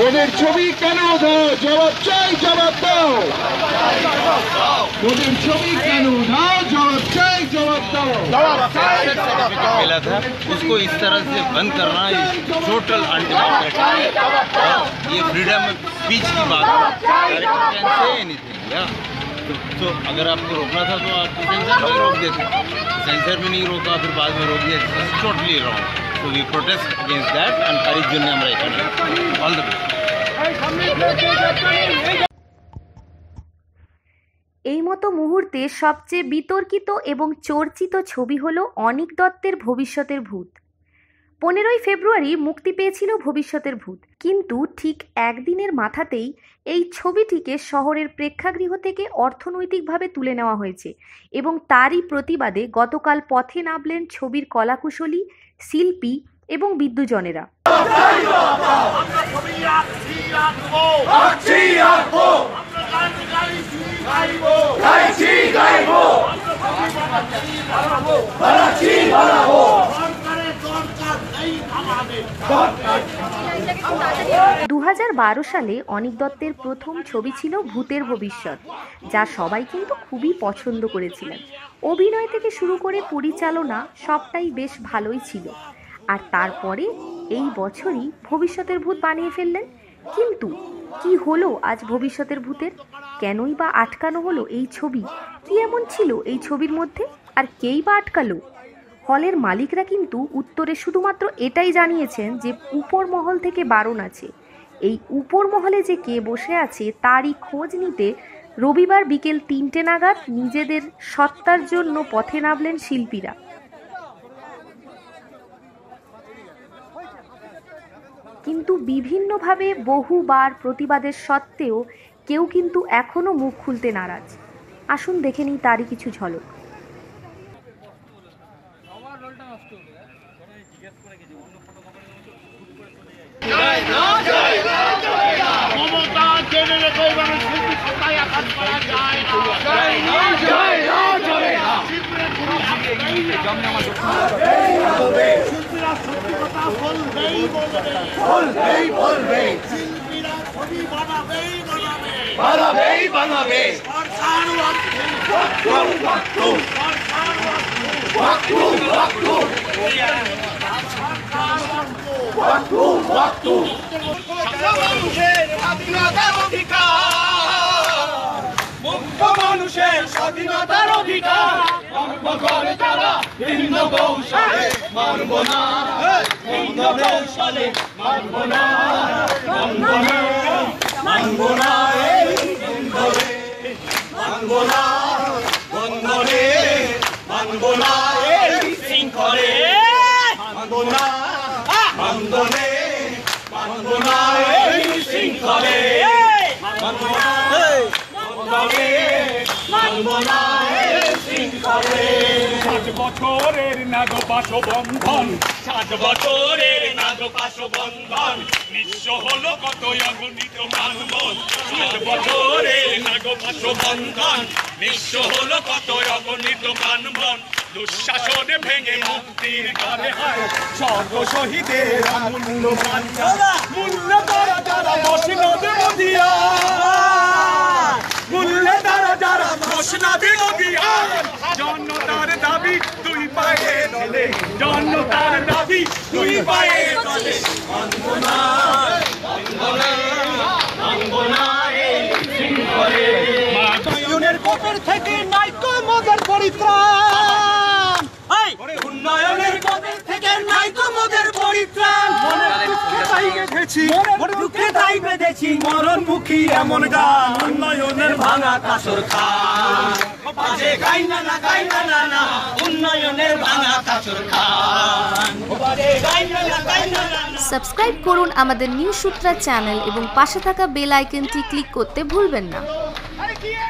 মোদির ছবি কেন উধাও? জবাব চাই, জবাব দাও। मोदी छवि केन उठाओ? जवाब चाहिए, जवाब दो। सर्टिफिकेट मिला था उसको इस तरह से बंद करना टोटल अनडेमोक्रेटिक। ये फ्रीडम ऑफ स्पीच की बात है। डायरेक्टर कैन से एनीथिंग या तो अगर आपको रोकना था तो आप सेंसर में रोक देते, सेंसर में नहीं रोका फिर बाद में रोक दिया। Totally wrong. So we protest against that and तारीख जन्य আমরা এখানে অল দ্য বেস্ট। এই মতো মুহূর্তে সবচেয়ে বিতর্কিত এবং চর্চিত ছবি হলো অনিক দত্তের ভবিষ্যতের ভূত। 15ই ফেব্রুয়ারি মুক্তি পেয়েছিল ভবিষ্যতের ভূত, কিন্তু ঠিক একদিনের মাথাতেই এই ছবিটিকে শহরের প্রেক্ষাগৃহ থেকে অর্থনৈতিকভাবে তুলে নেওয়া হয়েছে এবং তারই প্রতিবাদে গতকাল পথে নামলেন ছবির কলাকুশলী, শিল্পী এবং বিদ্যুজনেরা। দু 2012 সালে অনিক দত্তের প্রথম ছবি ছিল ভূতের ভবিষ্যৎ, যা সবাই কিন্তু খুবই পছন্দ করেছিলেন। অভিনয় থেকে শুরু করে পরিচালনা সবটাই বেশ ভালোই ছিল। আর তারপরে এই বছরই ভবিষ্যতের ভূত বানিয়ে ফেললেন। কিন্তু কি হলো আজ ভবিষ্যতের ভূতের? কেনই বা আটকানো হলো এই ছবি? কি এমন ছিল এই ছবির মধ্যে, আর কেই বা আটকালো? হলের মালিকরা কিন্তু উত্তরে শুধুমাত্র এটাই জানিয়েছেন যে উপর মহল থেকে বারণ আছে। এই উপর মহলে যে কে বসে আছে তারই খোঁজ নিতে রবিবার বিকেল 3টে নাগাদ নিজেদের সত্তার জন্য পথে নামলেন শিল্পীরা। কিন্তু বিভিন্নভাবে বহুবার প্রতিবাদের সত্ত্বেও কেউ কিন্তু এখনো মুখ খুলতে নারাজ। আসুন দেখে নিই তারই কিছু ঝলক। মানুষের স্বাধীনতার অধিকার মানব করে তারা ভিন্ন কৌশলে মানব না, ভিন্ন কৌশলে মানব না, মানব না, মানব না, মানব না, বন্ধনে মানব না, শৃঙ্খলে মানব না, বন্ধনে মানব না, শৃঙ্খলে মানব না, বছরের নাগপাশ বন্ধন, 7 বছরের নাগপাশ বন্ধন, নিঃস্ব হলো কত অগণিত মানবন। 7 বছরের নাগপাশ বন্ধন, নিঃস্ব হলো কত অগণিত মানবন। দুঃশাসনে ভেঙে মুক্তির গানে হয় স্বর্গ শহীদের অমূল্য প্রাণ, মূল্য তারা যারা বসনদের দিয়া, মূল্যে তারা যারা বসনদের দিয়া, জনতার দাবি 2 পায়ে তলে, জনতার দাবি 2 পায়ে তলে, মানব না, মানব না, মানব না এই শৃঙ্খলে। উন্নয়নের কোপের থেকে নাই তো মোদের পরিত্রাণ, উন্নয়নের কোপের থেকে নাই তো মোদের পরিত্রাণ। মনের দুঃখে তাই বেঁধেছি, মনের দুঃখে তাই বেঁধেছি মরণমুখী এমন গান। উন্নয়নের ভাঙা কাসর খান, বাজে গাই না না, গাই না না না, উন্নয়নের ভাঙা কাসর খান, বাজে গাই না না, গাই না না। সাবস্ক্রাইব করুন আমাদের নিউ সূত্রা চ্যানেল এবং পাশে থাকা বেল আইকনটি ক্লিক করতে ভুলবেন না।